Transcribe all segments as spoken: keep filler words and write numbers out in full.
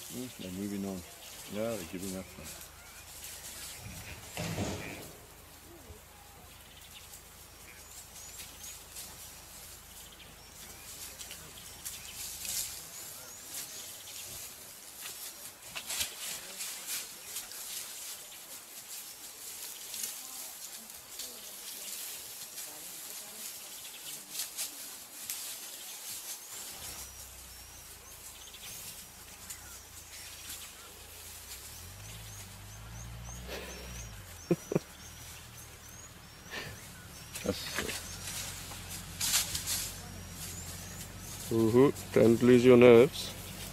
Mm, they're moving on. Yeah, they're giving up now. That's mm-hmm. Don't lose your nerves.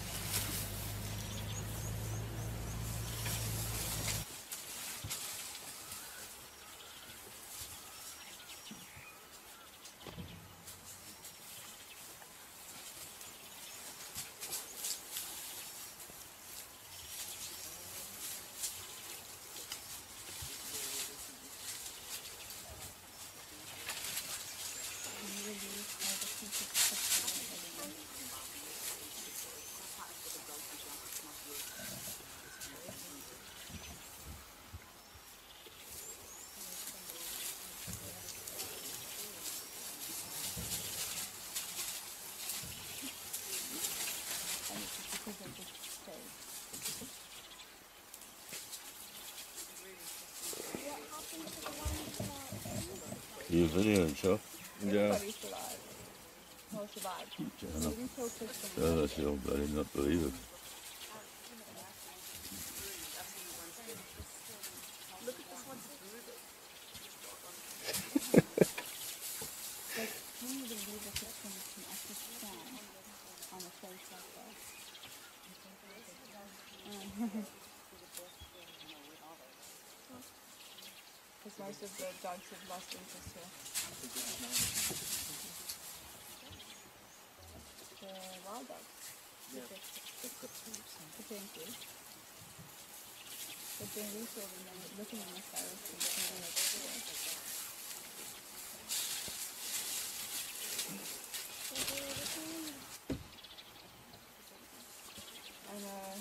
He's videoing himself. Yeah. Everybody's alive. Well, survived. Yeah, Even killed Tristan. yeah, that's your bloody not believe it. Look at this one. Like, can you believe that this thing can actually stand on a face like that? Because most of the dogs have lost interest here. The wild dogs. Yeah. Potentially. But then we saw them and looking in this direction. And uh,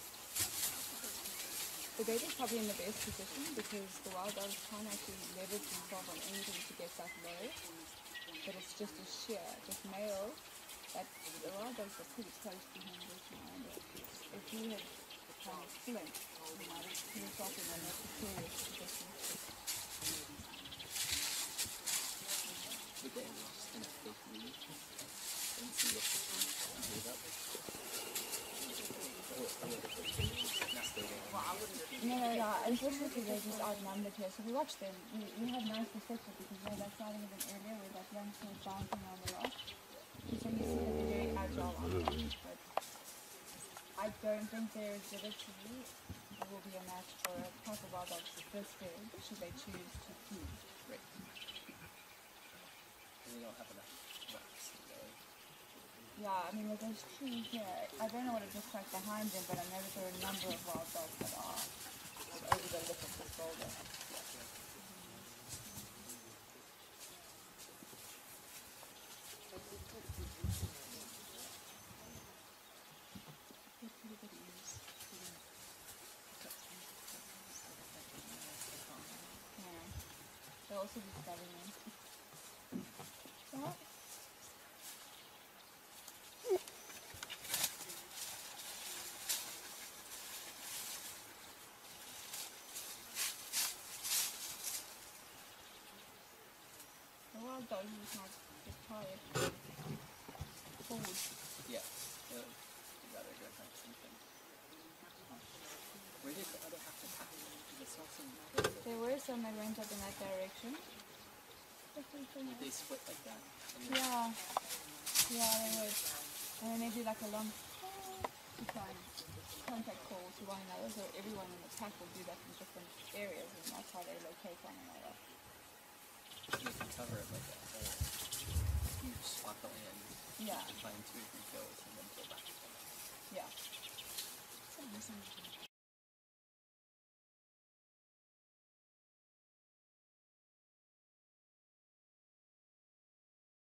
the baby's probably in the best position because the wild dogs can't actually leverage themselves on anything to get that low. But it's just a sheer, just male. That the wild dogs are pretty close to him this now. If he had kind of flint, he might have put himself in a more precarious position. No, no, no, unfortunately they're just outnumbered here. So we watch them. We, we have nice perspective because you know that side of an area where that young kid bouncing on the rock. So you see that they're very agile on them. But I don't think their agility will be a match for a pack of wild dogs this big should they choose to feed. Right. And we don't have enough rocks to go. Yeah, I mean with those trees here, I don't know what it looks like behind them, but I know that there are a number of wild dogs that are over the lip of this boulder. Yeah. They'll also be studying them. What? The wild dog is not just tired. Forward. Yeah. Uh, you'd rather go find something. Where did the other half of the pack? I saw some. There were some that went up in that direction. Did they split like that? Yeah. Yeah, they would. And then they do like a lump to try and contact call to one another, so everyone in the pack will do that in different areas, and that's how they locate one another. You can cover it like a whole huge swath of land. Yeah. Find two or three kills and then go back. Yeah.